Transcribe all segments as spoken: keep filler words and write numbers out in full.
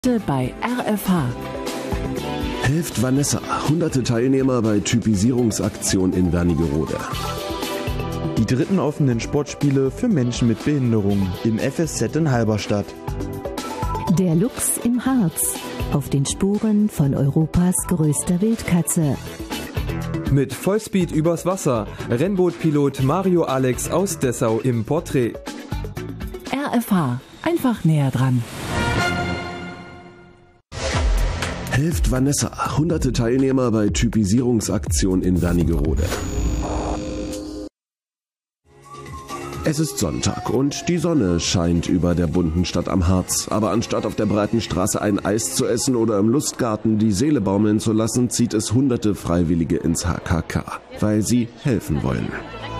Bei R F H. Hilft Vanessa. Hunderte Teilnehmer bei Typisierungsaktion in Wernigerode. Die dritten offenen Sportspiele für Menschen mit Behinderung im F S Z in Halberstadt. Der Luchs im Harz. Auf den Spuren von Europas größter Wildkatze. Mit Vollspeed übers Wasser. Rennbootpilot Mario Alex aus Dessau im Porträt. R F H. Einfach näher dran. Hilft Vanessa. Hunderte Teilnehmer bei Typisierungsaktion in Wernigerode. Es ist Sonntag und die Sonne scheint über der bunten Stadt am Harz. Aber anstatt auf der breiten Straße ein Eis zu essen oder im Lustgarten die Seele baumeln zu lassen, zieht es hunderte Freiwillige ins H K K, weil sie helfen wollen.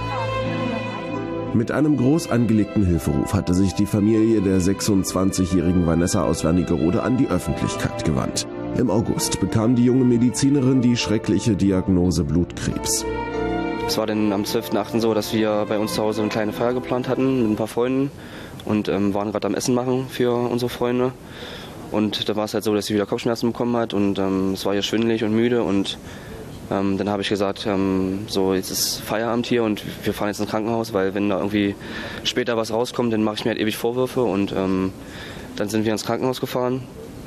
Mit einem groß angelegten Hilferuf hatte sich die Familie der sechsundzwanzigjährigen Vanessa aus Wernigerode an die Öffentlichkeit gewandt. Im August bekam die junge Medizinerin die schreckliche Diagnose Blutkrebs. Es war dann am zwölften achten so, dass wir bei uns zu Hause eine kleine Feier geplant hatten mit ein paar Freunden und ähm, waren gerade am Essen machen für unsere Freunde. Und da war es halt so, dass sie wieder Kopfschmerzen bekommen hat und ähm, es war ihr schwindelig und müde und ähm, dann habe ich gesagt, ähm, so jetzt ist Feierabend hier und wir fahren jetzt ins Krankenhaus, weil wenn da irgendwie später was rauskommt, dann mache ich mir halt ewig Vorwürfe und ähm, dann sind wir ins Krankenhaus gefahren.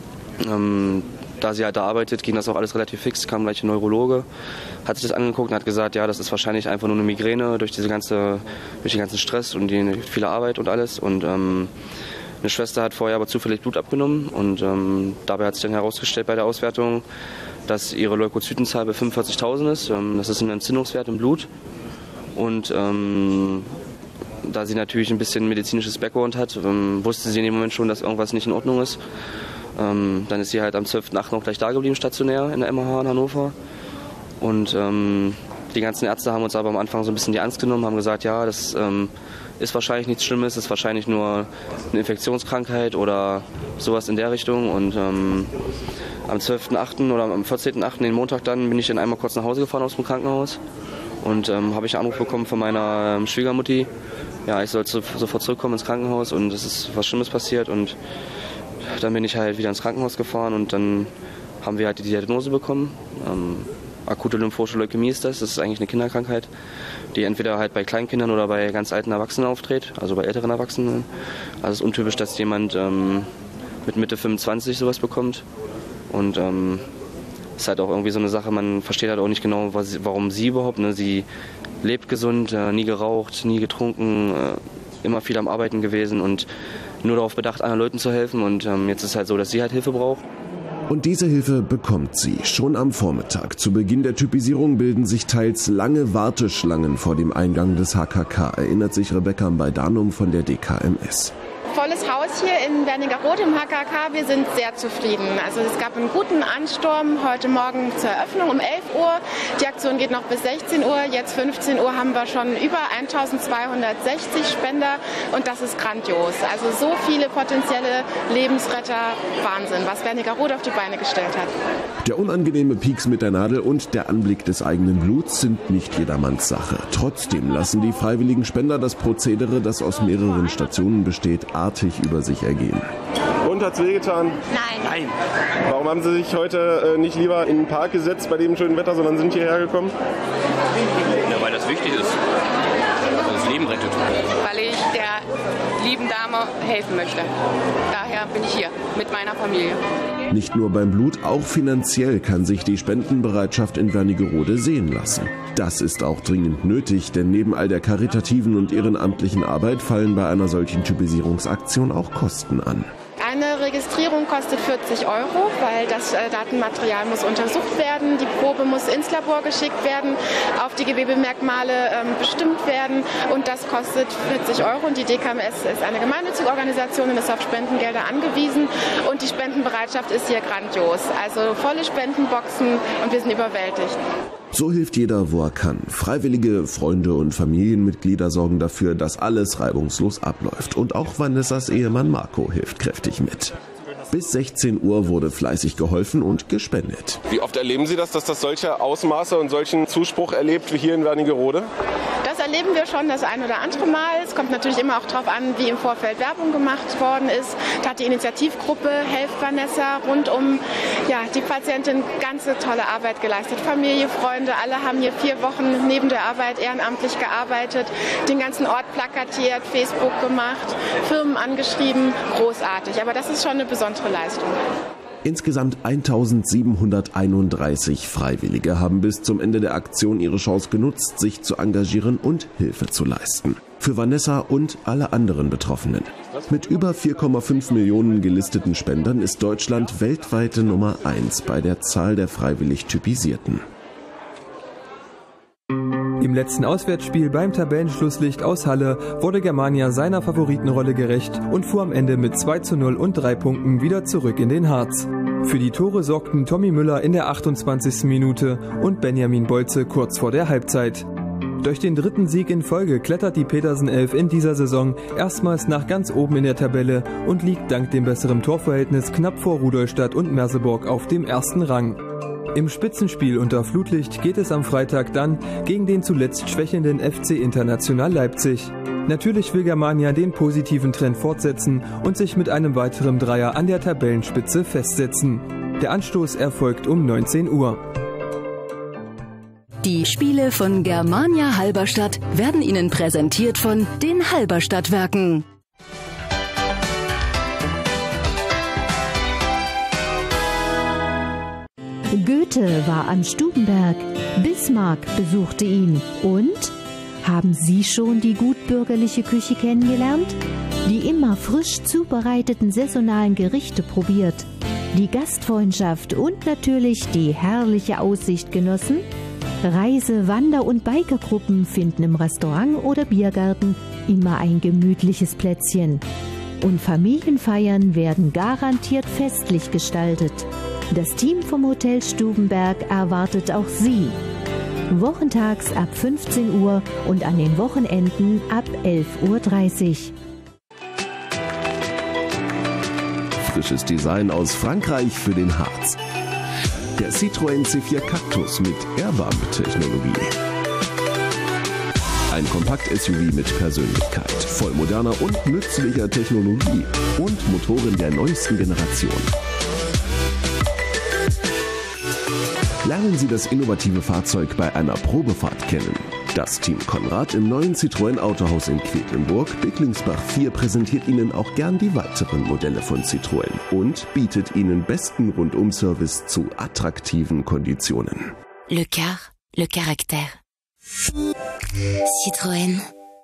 Ähm, Da sie halt da arbeitet, ging das auch alles relativ fix, kam gleich ein Neurologe, hat sich das angeguckt und hat gesagt, ja, das ist wahrscheinlich einfach nur eine Migräne durch diese ganze, durch den ganzen Stress und die viele Arbeit und alles. Und ähm, eine Schwester hat vorher aber zufällig Blut abgenommen und ähm, dabei hat sich dann herausgestellt bei der Auswertung, dass ihre Leukozytenzahl bei fünfundvierzigtausend ist. Ähm, das ist ein Entzündungswert im Blut und ähm, da sie natürlich ein bisschen medizinisches Background hat, ähm, wusste sie in dem Moment schon, dass irgendwas nicht in Ordnung ist. Ähm, dann ist sie halt am zwölften achten auch gleich da geblieben, stationär in der M H H in Hannover. Und ähm, die ganzen Ärzte haben uns aber am Anfang so ein bisschen die Angst genommen, haben gesagt, ja, das ähm, ist wahrscheinlich nichts Schlimmes, ist wahrscheinlich nur eine Infektionskrankheit oder sowas in der Richtung. Und ähm, am zwölften achten oder am vierzehnten achten den Montag dann, bin ich dann einmal kurz nach Hause gefahren aus dem Krankenhaus. Und ähm, habe ich einen Anruf bekommen von meiner ähm, Schwiegermutti, ja, ich soll sofort zurückkommen ins Krankenhaus und es ist was Schlimmes passiert. Und dann bin ich halt wieder ins Krankenhaus gefahren und dann haben wir halt die Diagnose bekommen. Ähm, akute lymphoische Leukämie ist das. Das ist eigentlich eine Kinderkrankheit, die entweder halt bei Kleinkindern oder bei ganz alten Erwachsenen auftritt, also bei älteren Erwachsenen. Also es ist untypisch, dass jemand ähm, mit Mitte fünfundzwanzig sowas bekommt. Und ähm, ist halt auch irgendwie so eine Sache, man versteht halt auch nicht genau, was, warum sie überhaupt, ne? Sie lebt gesund, äh, nie geraucht, nie getrunken, äh, immer viel am Arbeiten gewesen und nur darauf bedacht, anderen Leuten zu helfen. Und ähm, jetzt ist es halt so, dass sie halt Hilfe braucht. Und diese Hilfe bekommt sie schon am Vormittag. Zu Beginn der Typisierung bilden sich teils lange Warteschlangen vor dem Eingang des H K K, erinnert sich Rebecca Mbaidanum von der D K M S. Volles Haus hier in Wernigerode im H K K. Wir sind sehr zufrieden. Also es gab einen guten Ansturm heute Morgen zur Eröffnung um elf Uhr. Die Aktion geht noch bis sechzehn Uhr. Jetzt fünfzehn Uhr haben wir schon über eintausendzweihundertsechzig Spender und das ist grandios. Also so viele potenzielle Lebensretter, Wahnsinn, was Wernigerode auf die Beine gestellt hat. Der unangenehme Pieks mit der Nadel und der Anblick des eigenen Bluts sind nicht jedermanns Sache. Trotzdem lassen die freiwilligen Spender das Prozedere, das aus mehreren Stationen besteht, artig über sich ergehen. Und hat's wehgetan? Nein. Nein. Warum haben Sie sich heute äh, nicht lieber in den Park gesetzt bei dem schönen Wetter, sondern sind hierher gekommen? Ja, weil das wichtig ist. Weil das Leben rettet. Weil ich der lieben Dame helfen möchte. Daher bin ich hier mit meiner Familie. Nicht nur beim Blut, auch finanziell kann sich die Spendenbereitschaft in Wernigerode sehen lassen. Das ist auch dringend nötig, denn neben all der karitativen und ehrenamtlichen Arbeit fallen bei einer solchen Typisierungsaktion auch Kosten an. Eine Registrierung kostet vierzig Euro, weil das äh, Datenmaterial muss untersucht werden, die Probe muss ins Labor geschickt werden, auf die Gewebemerkmale ähm, bestimmt werden und das kostet vierzig Euro. Und die D K M S ist eine gemeinnützige Organisation und ist auf Spendengelder angewiesen und die Spendenbereitschaft ist hier grandios. Also volle Spendenboxen und wir sind überwältigt. So hilft jeder, wo er kann. Freiwillige, Freunde und Familienmitglieder sorgen dafür, dass alles reibungslos abläuft. Und auch Vanessas Ehemann Marco hilft kräftig mit. Bis sechzehn Uhr wurde fleißig geholfen und gespendet. Wie oft erleben Sie das, dass das solche Ausmaße und solchen Zuspruch erlebt wie hier in Wernigerode? Das erleben wir schon das ein oder andere Mal. Es kommt natürlich immer auch darauf an, wie im Vorfeld Werbung gemacht worden ist. Da hat die Initiativgruppe Helft Vanessa rund um ja, die Patientin ganze tolle Arbeit geleistet. Familie, Freunde, alle haben hier vier Wochen neben der Arbeit ehrenamtlich gearbeitet, den ganzen Ort plakatiert, Facebook gemacht, Firmen angeschrieben. Großartig, aber das ist schon eine besondere Leistung. Insgesamt eintausendsiebenhunderteinunddreißig Freiwillige haben bis zum Ende der Aktion ihre Chance genutzt, sich zu engagieren und Hilfe zu leisten. Für Vanessa und alle anderen Betroffenen. Mit über vier Komma fünf Millionen gelisteten Spendern ist Deutschland weltweite Nummer eins bei der Zahl der freiwillig Typisierten. Im letzten Auswärtsspiel beim Tabellenschlusslicht aus Halle wurde Germania seiner Favoritenrolle gerecht und fuhr am Ende mit zwei zu null und drei Punkten wieder zurück in den Harz. Für die Tore sorgten Tommy Müller in der achtundzwanzigsten Minute und Benjamin Bolze kurz vor der Halbzeit. Durch den dritten Sieg in Folge klettert die Petersen-Elf in dieser Saison erstmals nach ganz oben in der Tabelle und liegt dank dem besseren Torverhältnis knapp vor Rudolstadt und Merseburg auf dem ersten Rang. Im Spitzenspiel unter Flutlicht geht es am Freitag dann gegen den zuletzt schwächelnden F C International Leipzig. Natürlich will Germania den positiven Trend fortsetzen und sich mit einem weiteren Dreier an der Tabellenspitze festsetzen. Der Anstoß erfolgt um neunzehn Uhr. Die Spiele von Germania Halberstadt werden Ihnen präsentiert von den Halberstadtwerken. Goethe war am Stubenberg, Bismarck besuchte ihn. Und? Haben Sie schon die gutbürgerliche Küche kennengelernt? Die immer frisch zubereiteten saisonalen Gerichte probiert? Die Gastfreundschaft und natürlich die herrliche Aussicht genossen? Reise-, Wander- und Bikergruppen finden im Restaurant oder Biergarten immer ein gemütliches Plätzchen. Und Familienfeiern werden garantiert festlich gestaltet. Das Team vom Hotel Stubenberg erwartet auch Sie. Wochentags ab fünfzehn Uhr und an den Wochenenden ab elf Uhr dreißig. Frisches Design aus Frankreich für den Harz. Der Citroën C vier Cactus mit Airbump-Technologie. Ein Kompakt-S U V mit Persönlichkeit, voll moderner und nützlicher Technologie und Motoren der neuesten Generation. Lernen Sie das innovative Fahrzeug bei einer Probefahrt kennen. Das Team Konrad im neuen Citroën Autohaus in Quedlinburg, Bicklingsbach vier präsentiert Ihnen auch gern die weiteren Modelle von Citroën und bietet Ihnen besten Rundum-Service zu attraktiven Konditionen. Le car, le caractère. Citroën.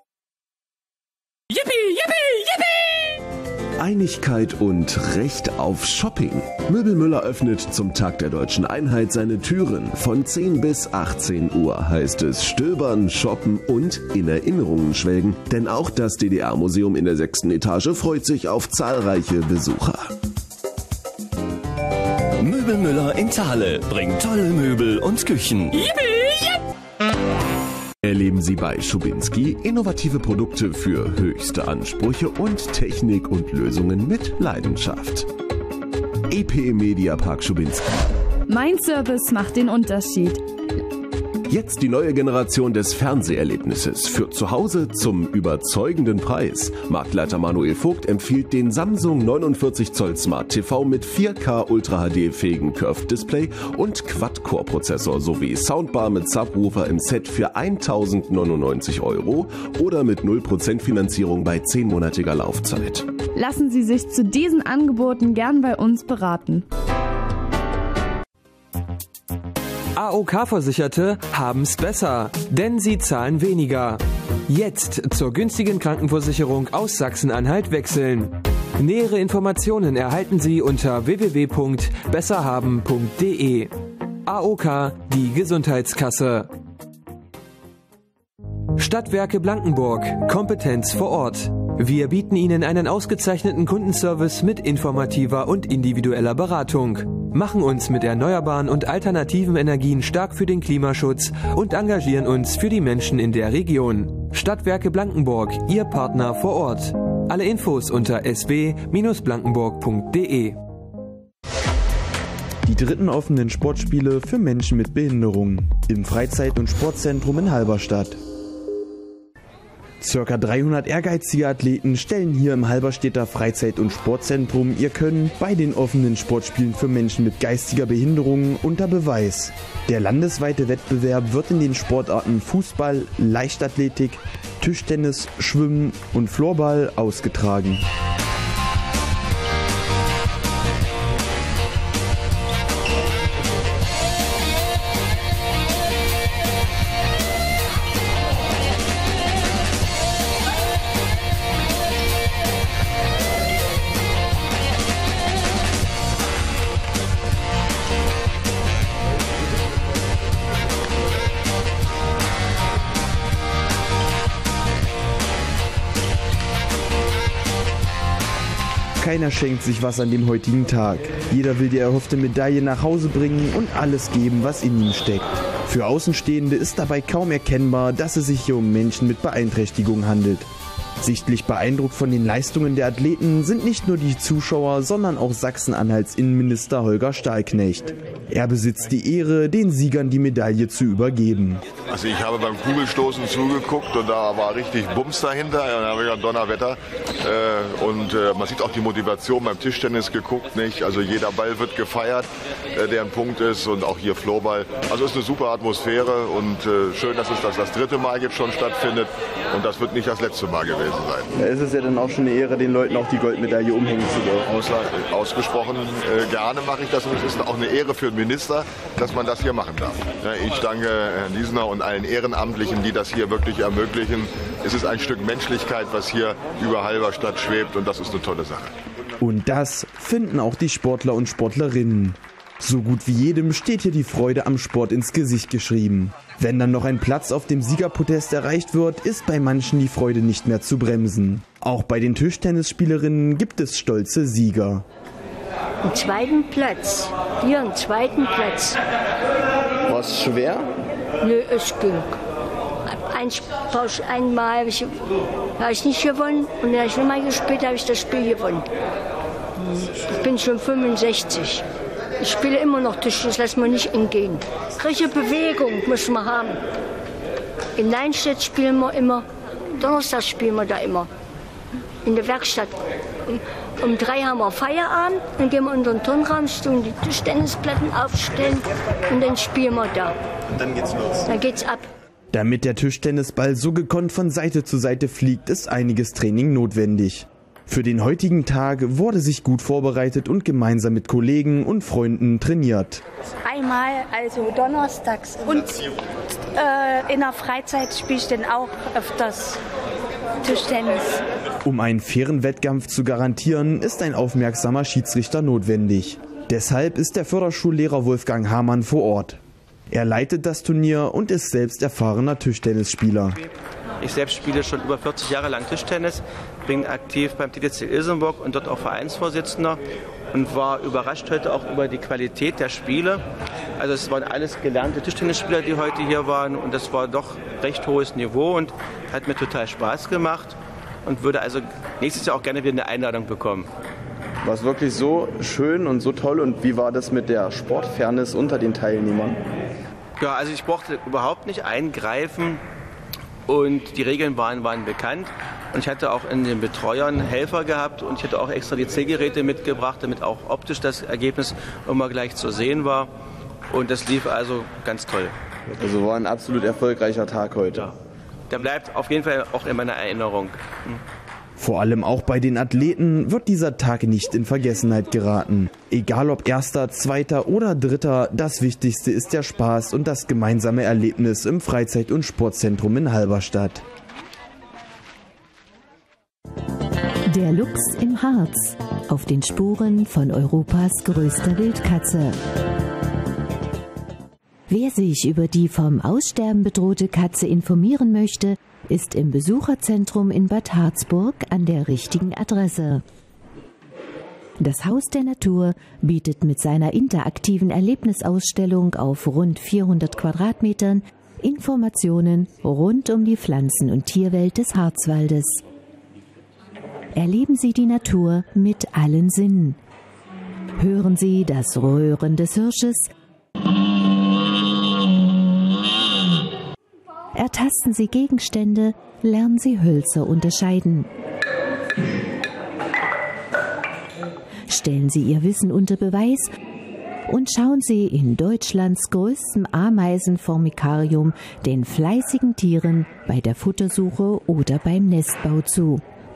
Yippie, yippie, yippie! Einigkeit und Recht auf Shopping. Möbelmüller öffnet zum Tag der Deutschen Einheit seine Türen. Von zehn bis achtzehn Uhr heißt es stöbern, shoppen und in Erinnerungen schwelgen. Denn auch das D D R-Museum in der sechsten Etage freut sich auf zahlreiche Besucher. Möbelmüller in Thale bringt tolle Möbel und Küchen. Erleben Sie bei Schubinski innovative Produkte für höchste Ansprüche und Technik und Lösungen mit Leidenschaft. E P Mediapark Schubinski. Mein Service macht den Unterschied. Jetzt die neue Generation des Fernseherlebnisses für zu Hause zum überzeugenden Preis. Marktleiter Manuel Vogt empfiehlt den Samsung neunundvierzig Zoll Smart T V mit vier K Ultra H D-fähigen Curved Display und Quad-Core-Prozessor sowie Soundbar mit Subwoofer im Set für eintausendneunundneunzig Euro oder mit null Prozent Finanzierung bei zehnmonatiger Laufzeit. Lassen Sie sich zu diesen Angeboten gern bei uns beraten. A O K-Versicherte haben's besser, denn sie zahlen weniger. Jetzt zur günstigen Krankenversicherung aus Sachsen-Anhalt wechseln. Nähere Informationen erhalten Sie unter w w w punkt besser haben punkt d e. A O K, die Gesundheitskasse. Stadtwerke Blankenburg, Kompetenz vor Ort. Wir bieten Ihnen einen ausgezeichneten Kundenservice mit informativer und individueller Beratung, machen uns mit erneuerbaren und alternativen Energien stark für den Klimaschutz und engagieren uns für die Menschen in der Region. Stadtwerke Blankenburg, Ihr Partner vor Ort. Alle Infos unter s w Bindestrich blankenburg punkt d e. Die dritten offenen Sportspiele für Menschen mit Behinderungen im Freizeit- und Sportzentrum in Halberstadt. Circa dreihundert ehrgeizige Athleten stellen hier im Halberstädter Freizeit- und Sportzentrum ihr Können bei den offenen Sportspielen für Menschen mit geistiger Behinderung unter Beweis. Der landesweite Wettbewerb wird in den Sportarten Fußball, Leichtathletik, Tischtennis, Schwimmen und Floorball ausgetragen. Keiner schenkt sich was an dem heutigen Tag. Jeder will die erhoffte Medaille nach Hause bringen und alles geben, was in ihm steckt. Für Außenstehende ist dabei kaum erkennbar, dass es sich hier um Menschen mit Beeinträchtigung handelt. Sichtlich beeindruckt von den Leistungen der Athleten sind nicht nur die Zuschauer, sondern auch Sachsen-Anhalts Innenminister Holger Stahlknecht. Er besitzt die Ehre, den Siegern die Medaille zu übergeben. Also ich habe beim Kugelstoßen zugeguckt und da war richtig Bums dahinter, da habe ich ein Donnerwetter. Äh, und äh, man sieht auch die Motivation beim Tischtennis geguckt, nicht? Also jeder Ball wird gefeiert, äh, der ein Punkt ist, und auch hier Floorball. Also es ist eine super Atmosphäre und äh, schön, dass es das, das dritte Mal jetzt schon stattfindet, und das wird nicht das letzte Mal gewesen sein. Ja, es ist ja dann auch schon eine Ehre, den Leuten auch die Goldmedaille umhängen zu dürfen. Aus, ausgesprochen äh, gerne mache ich das, und es ist auch eine Ehre für den Minister, dass man das hier machen darf. Ja, ich danke Herrn Liesner und allen Ehrenamtlichen, die das hier wirklich ermöglichen. Es ist ein Stück Menschlichkeit, was hier über Halberstadt schwebt, und das ist eine tolle Sache. Und das finden auch die Sportler und Sportlerinnen. So gut wie jedem steht hier die Freude am Sport ins Gesicht geschrieben. Wenn dann noch ein Platz auf dem Siegerpodest erreicht wird, ist bei manchen die Freude nicht mehr zu bremsen. Auch bei den Tischtennisspielerinnen gibt es stolze Sieger. Im zweiten Platz. Hier im zweiten Platz. War es schwer? Nö, es ging. Ein, einmal habe ich, hab ich nicht gewonnen, und dann habe ich nochmal gespielt, habe ich das Spiel gewonnen. Ich bin schon fünfundsechzig. Ich spiele immer noch Tisch, das lässt man nicht entgehen. Richtige Bewegung müssen wir haben. In Leinstedt spielen wir immer, Donnerstag spielen wir da immer. In der Werkstatt. Um, um drei haben wir Feierabend, dann gehen wir in den Turnraum, tun die Tischtennisplatten aufstellen, und dann spielen wir da. Und dann geht's los. Dann geht's ab. Damit der Tischtennisball so gekonnt von Seite zu Seite fliegt, ist einiges Training notwendig. Für den heutigen Tag wurde sich gut vorbereitet und gemeinsam mit Kollegen und Freunden trainiert. Einmal, also donnerstags, und äh, in der Freizeit spiele ich dann auch öfters Tischtennis. Um einen fairen Wettkampf zu garantieren, ist ein aufmerksamer Schiedsrichter notwendig. Deshalb ist der Förderschullehrer Wolfgang Hamann vor Ort. Er leitet das Turnier und ist selbst erfahrener Tischtennisspieler. Ich selbst spiele schon über vierzig Jahre lang Tischtennis, bin aktiv beim T T C Ilsenburg und dort auch Vereinsvorsitzender, und war überrascht heute auch über die Qualität der Spiele. Also es waren alles gelernte Tischtennisspieler, die heute hier waren, und das war doch recht hohes Niveau und hat mir total Spaß gemacht, und würde also nächstes Jahr auch gerne wieder eine Einladung bekommen. War es wirklich so schön und so toll, und wie war das mit der Sportfairness unter den Teilnehmern? Ja, also ich brauchte überhaupt nicht eingreifen. Und die Regeln waren, waren bekannt, und ich hatte auch in den Betreuern Helfer gehabt, und ich hatte auch extra die Zählgeräte mitgebracht, damit auch optisch das Ergebnis immer gleich zu sehen war, und das lief also ganz toll. Also war ein absolut erfolgreicher Tag heute. Ja. Der bleibt auf jeden Fall auch in meiner Erinnerung. Hm. Vor allem auch bei den Athleten wird dieser Tag nicht in Vergessenheit geraten. Egal ob Erster, Zweiter oder Dritter, das Wichtigste ist der Spaß und das gemeinsame Erlebnis im Freizeit- und Sportzentrum in Halberstadt. Der Luchs im Harz. Auf den Spuren von Europas größter Wildkatze. Wer sich über die vom Aussterben bedrohte Katze informieren möchte, ist im Besucherzentrum in Bad Harzburg an der richtigen Adresse. Das Haus der Natur bietet mit seiner interaktiven Erlebnisausstellung auf rund vierhundert Quadratmetern Informationen rund um die Pflanzen- und Tierwelt des Harzwaldes. Erleben Sie die Natur mit allen Sinnen. Hören Sie das Röhren des Hirsches. Ertasten Sie Gegenstände, lernen Sie Hölzer unterscheiden. Stellen Sie Ihr Wissen unter Beweis und schauen Sie in Deutschlands größtem Ameisenformikarium den fleißigen Tieren bei der Futtersuche oder beim Nestbau zu.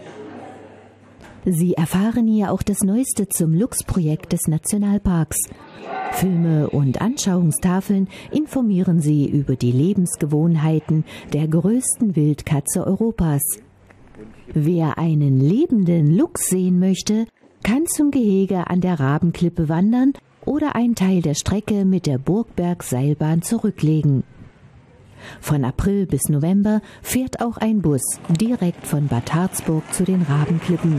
Sie erfahren hier auch das Neueste zum Luchsprojekt des Nationalparks. Filme und Anschauungstafeln informieren Sie über die Lebensgewohnheiten der größten Wildkatze Europas. Wer einen lebenden Luchs sehen möchte, kann zum Gehege an der Rabenklippe wandern oder einen Teil der Strecke mit der Burgberg-Seilbahn zurücklegen. Von April bis November fährt auch ein Bus direkt von Bad Harzburg zu den Rabenklippen.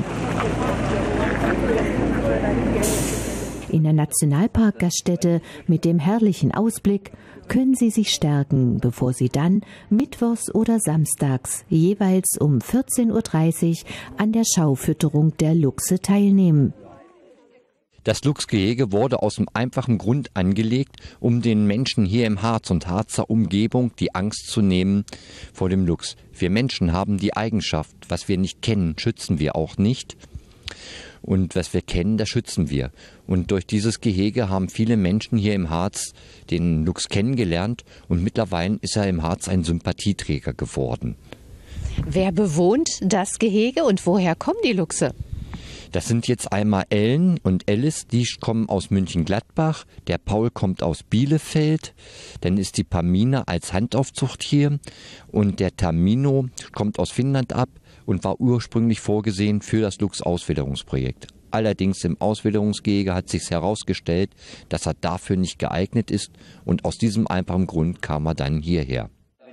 In der Nationalparkgaststätte mit dem herrlichen Ausblick können Sie sich stärken, bevor Sie dann mittwochs oder samstags jeweils um vierzehn Uhr dreißig an der Schaufütterung der Luchse teilnehmen. Das Luchsgehege wurde aus dem einfachen Grund angelegt, um den Menschen hier im Harz und Harzer Umgebung die Angst zu nehmen vor dem Luchs. Wir Menschen haben die Eigenschaft, was wir nicht kennen, schützen wir auch nicht. Und was wir kennen, das schützen wir. Und durch dieses Gehege haben viele Menschen hier im Harz den Luchs kennengelernt und mittlerweile ist er im Harz ein Sympathieträger geworden. Wer bewohnt das Gehege und woher kommen die Luchse? Das sind jetzt einmal Ellen und Alice, die kommen aus München-Gladbach. Der Paul kommt aus Bielefeld. Dann ist die Pamina als Handaufzucht hier. Und der Tamino kommt aus Finnland ab und war ursprünglich vorgesehen für das Luchsauswilderungsprojekt. Allerdings im Auswilderungsgehege hat sich herausgestellt, dass er dafür nicht geeignet ist. Und aus diesem einfachen Grund kam er dann hierher.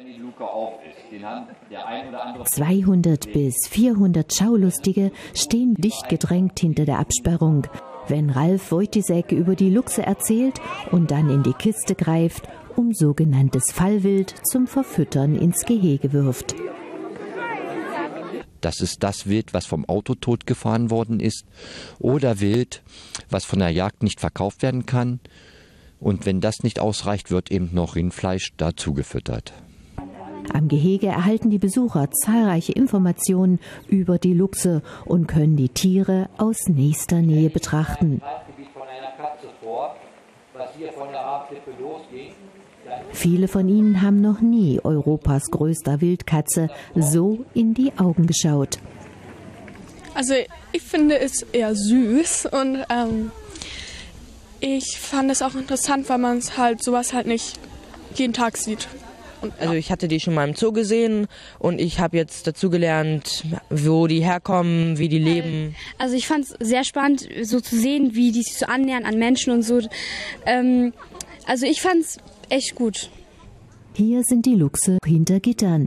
zweihundert bis vierhundert Schaulustige stehen dicht gedrängt hinter der Absperrung. Wenn Ralf Wojtisek über die Luchse erzählt und dann in die Kiste greift, um sogenanntes Fallwild zum Verfüttern ins Gehege wirft. Das ist das Wild, was vom Auto totgefahren worden ist oder Wild, was von der Jagd nicht verkauft werden kann. Und wenn das nicht ausreicht, wird eben noch Rindfleisch dazu gefüttert. Am Gehege erhalten die Besucher zahlreiche Informationen über die Luchse und können die Tiere aus nächster Nähe betrachten. Viele von ihnen haben noch nie Europas größter Wildkatze so in die Augen geschaut. Also ich finde es eher süß und ähm, ich fand es auch interessant, weil man es halt sowas halt nicht jeden Tag sieht. Und, also ich hatte die schon mal im Zoo gesehen und ich habe jetzt dazu gelernt, wo die herkommen, wie die leben. Also ich fand es sehr spannend, so zu sehen, wie die sich so annähern an Menschen und so. Ähm, also ich fand es echt gut. Hier sind die Luchse hinter Gittern.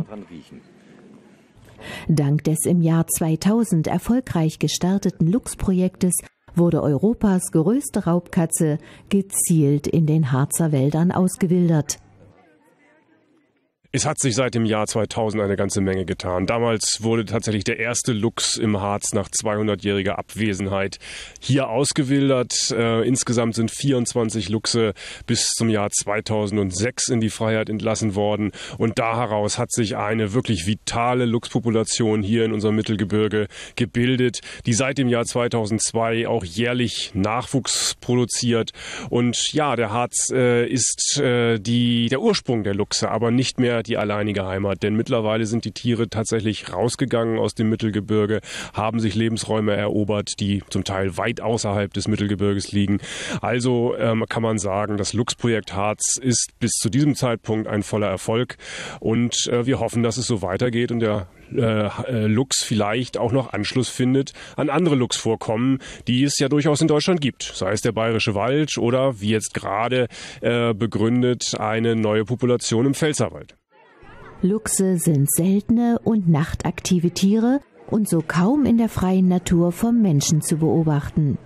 Dank des im Jahr zweitausend erfolgreich gestarteten Luchsprojektes wurde Europas größte Raubkatze gezielt in den Harzer Wäldern ausgewildert. Es hat sich seit dem Jahr zweitausend eine ganze Menge getan. Damals wurde tatsächlich der erste Luchs im Harz nach zweihundertjähriger Abwesenheit hier ausgewildert. Äh, insgesamt sind vierundzwanzig Luchse bis zum Jahr zweitausendsechs in die Freiheit entlassen worden. Und da heraus hat sich eine wirklich vitale Luchspopulation hier in unserem Mittelgebirge gebildet, die seit dem Jahr zweitausendzwei auch jährlich Nachwuchs produziert. Und ja, der Harz äh, ist äh, die, der Ursprung der Luchse, aber nicht mehr die alleinige Heimat, denn mittlerweile sind die Tiere tatsächlich rausgegangen aus dem Mittelgebirge, haben sich Lebensräume erobert, die zum Teil weit außerhalb des Mittelgebirges liegen. Also ähm, kann man sagen, das Luchsprojekt Harz ist bis zu diesem Zeitpunkt ein voller Erfolg und äh, wir hoffen, dass es so weitergeht und der äh, Luchs vielleicht auch noch Anschluss findet an andere Luchsvorkommen, die es ja durchaus in Deutschland gibt, sei es der Bayerische Wald oder wie jetzt gerade äh, begründet eine neue Population im Pfälzerwald. Luchse sind seltene und nachtaktive Tiere und so kaum in der freien Natur vom Menschen zu beobachten.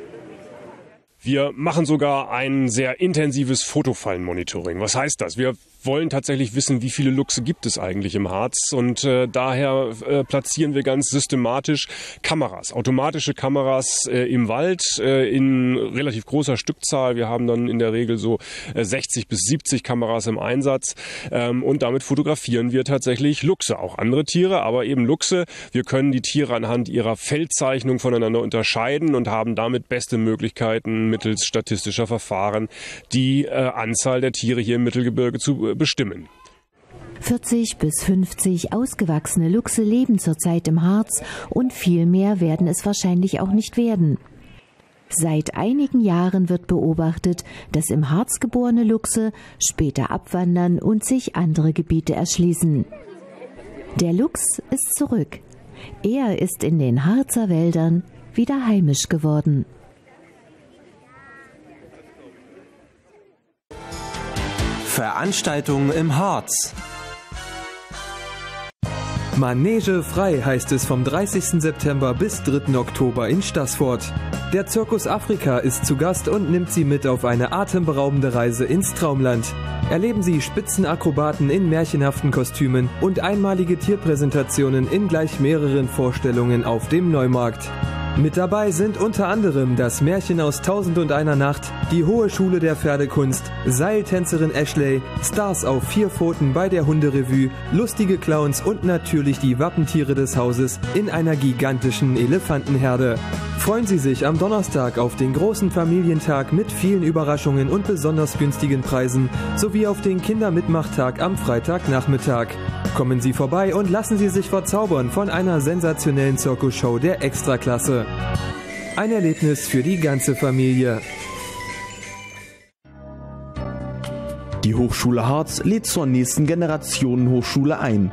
Wir machen sogar ein sehr intensives Fotofallenmonitoring. Was heißt das? Wir wollen tatsächlich wissen, wie viele Luchse gibt es eigentlich im Harz. Und äh, daher äh, platzieren wir ganz systematisch Kameras, automatische Kameras äh, im Wald äh, in relativ großer Stückzahl. Wir haben dann in der Regel so äh, sechzig bis siebzig Kameras im Einsatz. Ähm, und damit fotografieren wir tatsächlich Luchse, auch andere Tiere, aber eben Luchse. Wir können die Tiere anhand ihrer Feldzeichnung voneinander unterscheiden und haben damit beste Möglichkeiten mittels statistischer Verfahren die äh, Anzahl der Tiere hier im Mittelgebirge zu äh, bestimmen. vierzig bis fünfzig ausgewachsene Luchse leben zurzeit im Harz und viel mehr werden es wahrscheinlich auch nicht werden. Seit einigen Jahren wird beobachtet, dass im Harz geborene Luchse später abwandern und sich andere Gebiete erschließen. Der Luchs ist zurück. Er ist in den Harzer Wäldern wieder heimisch geworden. Veranstaltungen im Harz. Manege frei heißt es vom dreißigsten September bis dritten Oktober in Staßfurt. Der Zirkus Afrika ist zu Gast und nimmt Sie mit auf eine atemberaubende Reise ins Traumland. Erleben Sie Spitzenakrobaten in märchenhaften Kostümen und einmalige Tierpräsentationen in gleich mehreren Vorstellungen auf dem Neumarkt. Mit dabei sind unter anderem das Märchen aus Tausend und einer Nacht, die Hohe Schule der Pferdekunst, Seiltänzerin Ashley, Stars auf vier Pfoten bei der Hunderevue, lustige Clowns und natürlich die Wappentiere des Hauses in einer gigantischen Elefantenherde. Freuen Sie sich am Donnerstag auf den großen Familientag mit vielen Überraschungen und besonders günstigen Preisen sowie auf den Kindermitmachtag am Freitagnachmittag. Kommen Sie vorbei und lassen Sie sich verzaubern von einer sensationellen Zirkusshow der Extraklasse. Ein Erlebnis für die ganze Familie. Die Hochschule Harz lädt zur nächsten Generationen-Hochschule ein.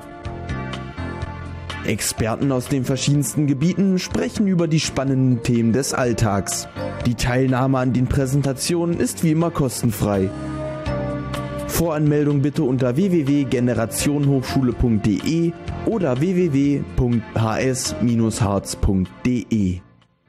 Experten aus den verschiedensten Gebieten sprechen über die spannenden Themen des Alltags. Die Teilnahme an den Präsentationen ist wie immer kostenfrei. Voranmeldung bitte unter w w w punkt generationenhochschule punkt d e oder w w w punkt h s Bindestrich harz punkt d e.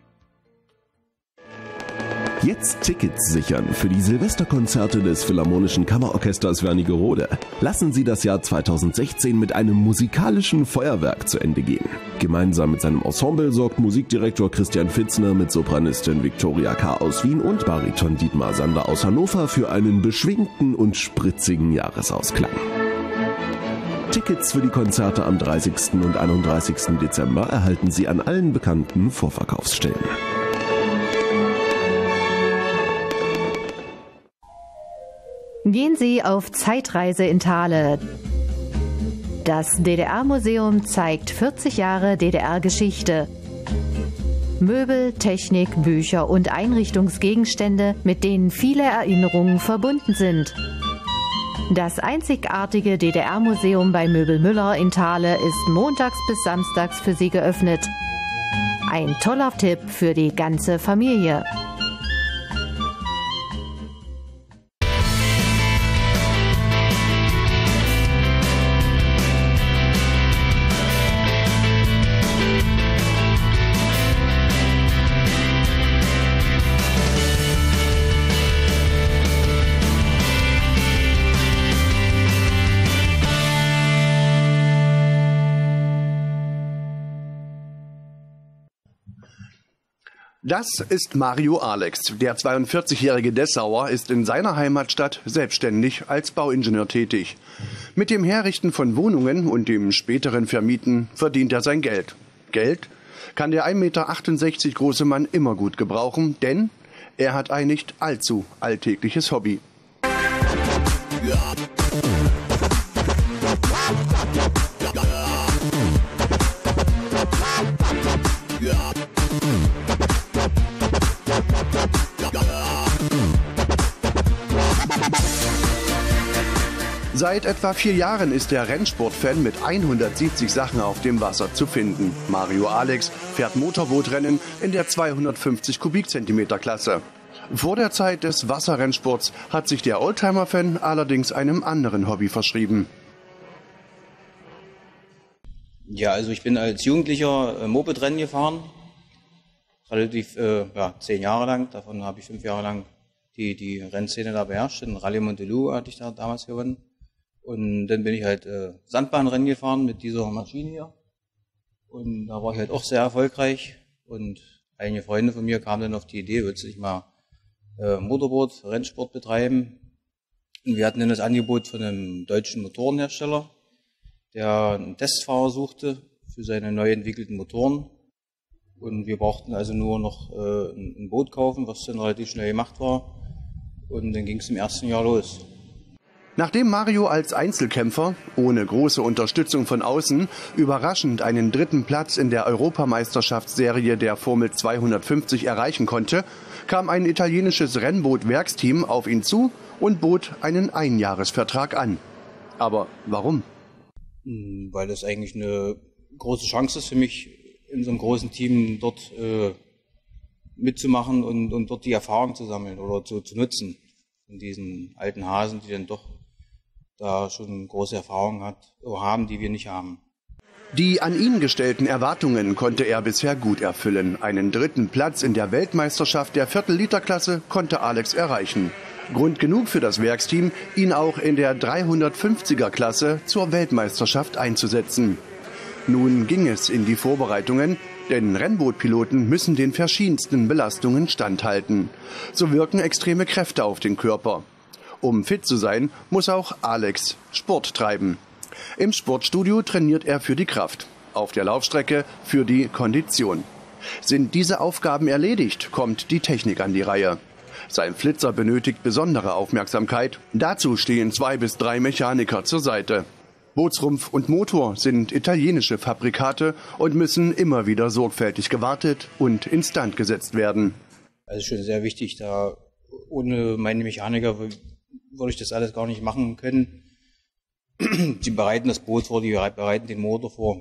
Jetzt Tickets sichern für die Silvesterkonzerte des Philharmonischen Kammerorchesters Wernigerode. Lassen Sie das Jahr zweitausendsechzehn mit einem musikalischen Feuerwerk zu Ende gehen. Gemeinsam mit seinem Ensemble sorgt Musikdirektor Christian Fitzner mit Sopranistin Viktoria K. aus Wien und Bariton Dietmar Sander aus Hannover für einen beschwingten und spritzigen Jahresausklang. Tickets für die Konzerte am dreißigsten und einunddreißigsten Dezember erhalten Sie an allen bekannten Vorverkaufsstellen. Gehen Sie auf Zeitreise in Thale. Das D D R-Museum zeigt vierzig Jahre D D R-Geschichte. Möbel, Technik, Bücher und Einrichtungsgegenstände, mit denen viele Erinnerungen verbunden sind. Das einzigartige D D R-Museum bei Möbel Müller in Thale ist montags bis samstags für Sie geöffnet. Ein toller Tipp für die ganze Familie. Das ist Mario Alex. Der zweiundvierzigjährige Dessauer ist in seiner Heimatstadt selbstständig als Bauingenieur tätig. Mit dem Herrichten von Wohnungen und dem späteren Vermieten verdient er sein Geld. Geld kann der ein Meter achtundsechzig große Mann immer gut gebrauchen, denn er hat ein nicht allzu alltägliches Hobby. Seit etwa vier Jahren ist der Rennsportfan mit hundertsiebzig Sachen auf dem Wasser zu finden. Mario Alex fährt Motorbootrennen in der zweihundertfünfzig Kubikzentimeter Klasse. Vor der Zeit des Wasserrennsports hat sich der Oldtimer-Fan allerdings einem anderen Hobby verschrieben. Ja, also ich bin als Jugendlicher äh, Mopedrennen gefahren, relativ äh, ja, zehn Jahre lang. Davon habe ich fünf Jahre lang die, die Rennszene da beherrscht. In Rallye Montelou hatte ich da damals gewonnen. Und dann bin ich halt äh, Sandbahnrennen gefahren mit dieser Maschine hier. Und da war ich halt auch sehr erfolgreich. Und einige Freunde von mir kamen dann auf die Idee, willst du nicht mal äh, Motorboot, Rennsport betreiben? Und wir hatten dann das Angebot von einem deutschen Motorenhersteller, der einen Testfahrer suchte für seine neu entwickelten Motoren. Und wir brauchten also nur noch äh, ein Boot kaufen, was dann relativ schnell gemacht war. Und dann ging es im ersten Jahr los. Nachdem Mario als Einzelkämpfer, ohne große Unterstützung von außen, überraschend einen dritten Platz in der Europameisterschaftsserie der Formel zweihundertfünfzig erreichen konnte, kam ein italienisches Rennboot-Werksteam auf ihn zu und bot einen Einjahresvertrag an. Aber warum? Weil das eigentlich eine große Chance ist für mich, in so einem großen Team dort äh, mitzumachen und, und dort die Erfahrung zu sammeln oder zu, zu nutzen. Von diesen alten Hasen, die dann doch da schon große Erfahrungen hat, haben, die wir nicht haben. Die an ihn gestellten Erwartungen konnte er bisher gut erfüllen. Einen dritten Platz in der Weltmeisterschaft der Viertel-Liter-Klasse konnte Alex erreichen. Grund genug für das Werksteam, ihn auch in der dreihundertfünfziger-Klasse zur Weltmeisterschaft einzusetzen. Nun ging es in die Vorbereitungen, denn Rennbootpiloten müssen den verschiedensten Belastungen standhalten. So wirken extreme Kräfte auf den Körper. Um fit zu sein, muss auch Alex Sport treiben. Im Sportstudio trainiert er für die Kraft, auf der Laufstrecke für die Kondition. Sind diese Aufgaben erledigt, kommt die Technik an die Reihe. Sein Flitzer benötigt besondere Aufmerksamkeit. Dazu stehen zwei bis drei Mechaniker zur Seite. Bootsrumpf und Motor sind italienische Fabrikate und müssen immer wieder sorgfältig gewartet und instand gesetzt werden. Also schon sehr wichtig, da ohne meine Mechaniker würde ich das alles gar nicht machen können. Sie bereiten das Boot vor, die bereiten den Motor vor.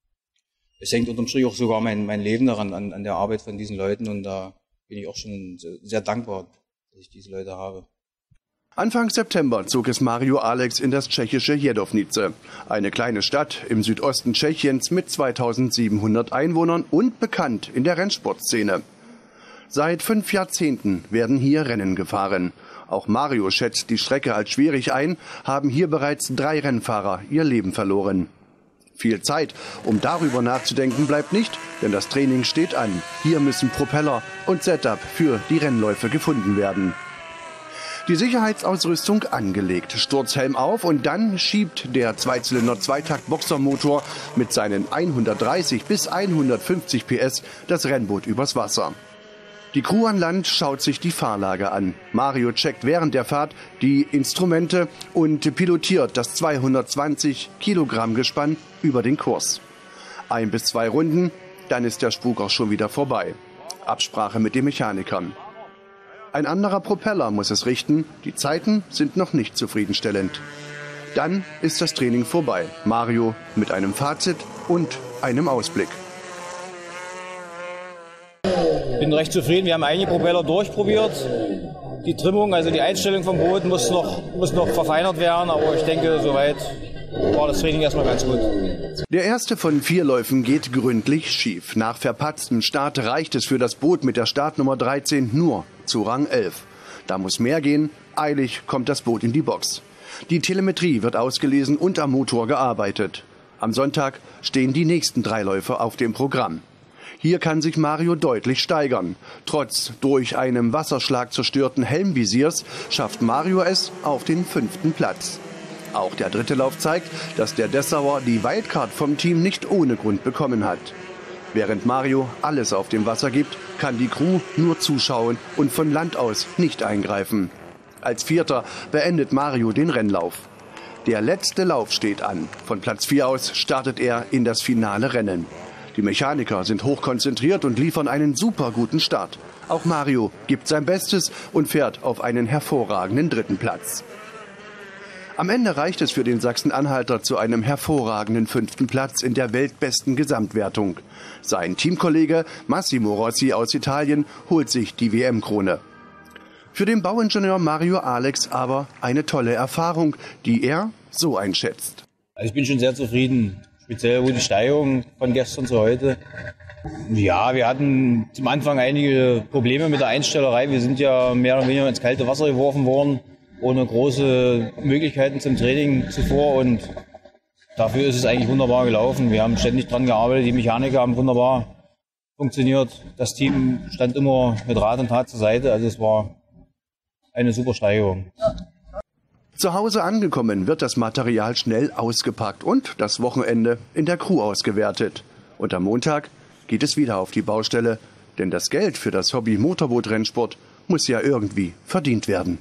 Es hängt unterm Strich auch sogar mein, mein Leben daran, an, an der Arbeit von diesen Leuten, und da bin ich auch schon sehr, sehr dankbar, dass ich diese Leute habe. Anfang September zog es Mario Alex in das tschechische Jedovnice, eine kleine Stadt im Südosten Tschechiens mit zweitausendsiebenhundert Einwohnern und bekannt in der Rennsportszene. Seit fünf Jahrzehnten werden hier Rennen gefahren. Auch Mario schätzt die Strecke als schwierig ein, haben hier bereits drei Rennfahrer ihr Leben verloren. Viel Zeit, um darüber nachzudenken, bleibt nicht, denn das Training steht an. Hier müssen Propeller und Setup für die Rennläufe gefunden werden. Die Sicherheitsausrüstung angelegt, Sturzhelm auf und dann schiebt der Zweizylinder-Zweitakt-Boxermotor mit seinen hundertdreißig bis hundertfünfzig P S das Rennboot übers Wasser. Die Crew an Land schaut sich die Fahrlage an. Mario checkt während der Fahrt die Instrumente und pilotiert das zweihundertzwanzig Kilogramm Gespann über den Kurs. Ein bis zwei Runden, dann ist der Spuk auch schon wieder vorbei. Absprache mit den Mechanikern. Ein anderer Propeller muss es richten, die Zeiten sind noch nicht zufriedenstellend. Dann ist das Training vorbei. Mario mit einem Fazit und einem Ausblick. Ich bin recht zufrieden, wir haben einige Propeller durchprobiert. Die Trimmung, also die Einstellung vom Boot muss noch, muss noch verfeinert werden, aber ich denke, soweit war das Training erstmal ganz gut. Der erste von vier Läufen geht gründlich schief. Nach verpatztem Start reicht es für das Boot mit der Startnummer dreizehn nur zu Rang elf. Da muss mehr gehen, eilig kommt das Boot in die Box. Die Telemetrie wird ausgelesen und am Motor gearbeitet. Am Sonntag stehen die nächsten drei Läufe auf dem Programm. Hier kann sich Mario deutlich steigern. Trotz durch einen Wasserschlag zerstörten Helmvisiers schafft Mario es auf den fünften Platz. Auch der dritte Lauf zeigt, dass der Dessauer die Wildcard vom Team nicht ohne Grund bekommen hat. Während Mario alles auf dem Wasser gibt, kann die Crew nur zuschauen und von Land aus nicht eingreifen. Als Vierter beendet Mario den Rennlauf. Der letzte Lauf steht an. Von Platz vier aus startet er in das finale Rennen. Die Mechaniker sind hochkonzentriert und liefern einen super guten Start. Auch Mario gibt sein Bestes und fährt auf einen hervorragenden dritten Platz. Am Ende reicht es für den Sachsen-Anhalter zu einem hervorragenden fünften Platz in der weltbesten Gesamtwertung. Sein Teamkollege Massimo Rossi aus Italien holt sich die W M-Krone. Für den Bauingenieur Mario Alex aber eine tolle Erfahrung, die er so einschätzt. Also ich bin schon sehr zufrieden, speziell wo die Steigerung von gestern zu heute. Ja, wir hatten zum Anfang einige Probleme mit der Einstellerei. Wir sind ja mehr oder weniger ins kalte Wasser geworfen worden. ohne große Möglichkeiten zum Training zuvor und dafür ist es eigentlich wunderbar gelaufen. Wir haben ständig dran gearbeitet, die Mechaniker haben wunderbar funktioniert. Das Team stand immer mit Rat und Tat zur Seite, also es war eine super Steigerung. Zu Hause angekommen wird das Material schnell ausgepackt und das Wochenende in der Crew ausgewertet. Und am Montag geht es wieder auf die Baustelle, denn das Geld für das Hobby Motorboot-Rennsport muss ja irgendwie verdient werden.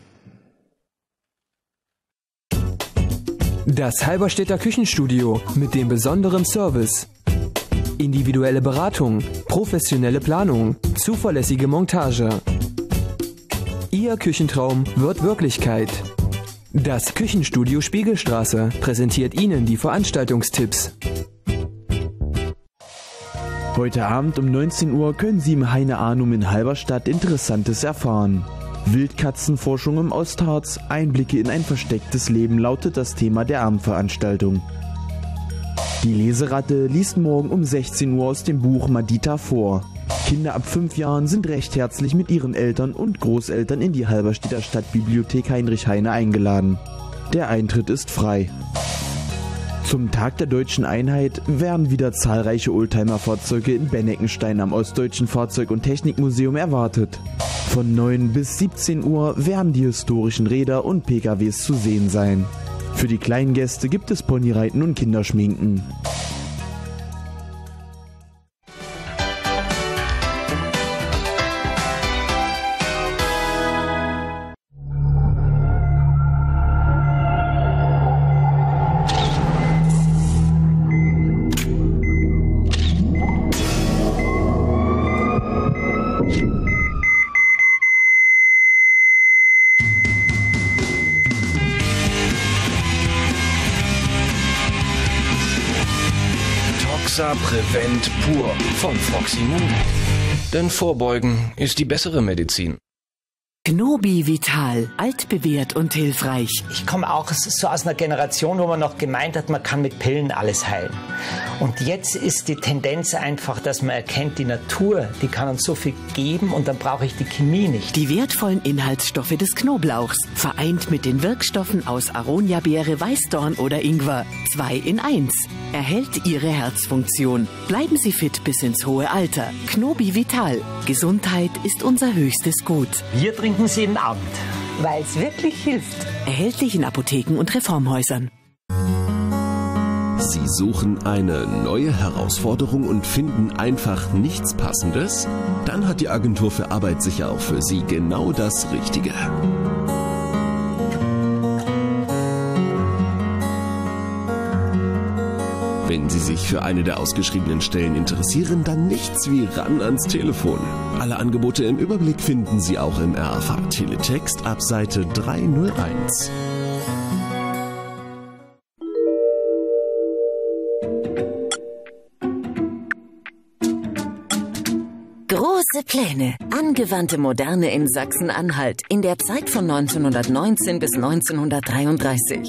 Das Halberstädter Küchenstudio mit dem besonderen Service. Individuelle Beratung, professionelle Planung, zuverlässige Montage. Ihr Küchentraum wird Wirklichkeit. Das Küchenstudio Spiegelstraße präsentiert Ihnen die Veranstaltungstipps. Heute Abend um neunzehn Uhr können Sie im Heine Arnum in Halberstadt Interessantes erfahren. Wildkatzenforschung im Ostharz, Einblicke in ein verstecktes Leben lautet das Thema der Abendveranstaltung. Die Leseratte liest morgen um sechzehn Uhr aus dem Buch Madita vor. Kinder ab fünf Jahren sind recht herzlich mit ihren Eltern und Großeltern in die Halberstädter Stadtbibliothek Heinrich Heine eingeladen. Der Eintritt ist frei. Zum Tag der Deutschen Einheit werden wieder zahlreiche Oldtimer-Fahrzeuge in Benneckenstein am Ostdeutschen Fahrzeug- und Technikmuseum erwartet. Von neun bis siebzehn Uhr werden die historischen Räder und P K Ws zu sehen sein. Für die kleinen Gäste gibt es Ponyreiten und Kinderschminken. Prevent pur von Foxy Moon. Denn Vorbeugen ist die bessere Medizin. Knobi Vital, altbewährt und hilfreich. Ich komme auch so aus einer Generation, wo man noch gemeint hat, man kann mit Pillen alles heilen. Und jetzt ist die Tendenz einfach, dass man erkennt, die Natur, die kann uns so viel geben und dann brauche ich die Chemie nicht. Die wertvollen Inhaltsstoffe des Knoblauchs, vereint mit den Wirkstoffen aus Aronia-Beere, Weißdorn oder Ingwer. Zwei in eins. Erhält Ihre Herzfunktion. Bleiben Sie fit bis ins hohe Alter. Knobi Vital. Gesundheit ist unser höchstes Gut. Wir trinken sie jeden Abend, weil es wirklich hilft. Erhältlich in Apotheken und Reformhäusern. Sie suchen eine neue Herausforderung und finden einfach nichts Passendes? Dann hat die Agentur für Arbeit sicher auch für Sie genau das Richtige. Wenn Sie sich für eine der ausgeschriebenen Stellen interessieren, dann nichts wie ran ans Telefon. Alle Angebote im Überblick finden Sie auch im R A V Teletext ab Seite dreihunderteins. Große Pläne. Angewandte Moderne in Sachsen-Anhalt in der Zeit von neunzehnhundertneunzehn bis neunzehnhundertdreiunddreißig.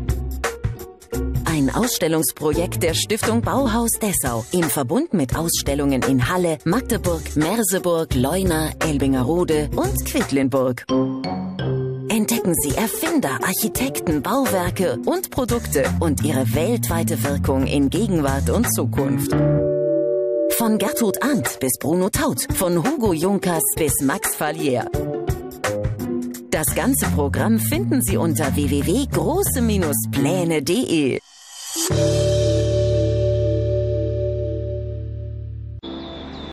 Ein Ausstellungsprojekt der Stiftung Bauhaus Dessau im Verbund mit Ausstellungen in Halle, Magdeburg, Merseburg, Leuna, Elbingerode und Quedlinburg. Entdecken Sie Erfinder, Architekten, Bauwerke und Produkte und ihre weltweite Wirkung in Gegenwart und Zukunft. Von Gertrud Arndt bis Bruno Taut, von Hugo Junkers bis Max Fallier. Das ganze Programm finden Sie unter w w w punkt große Bindestrich pläne punkt de.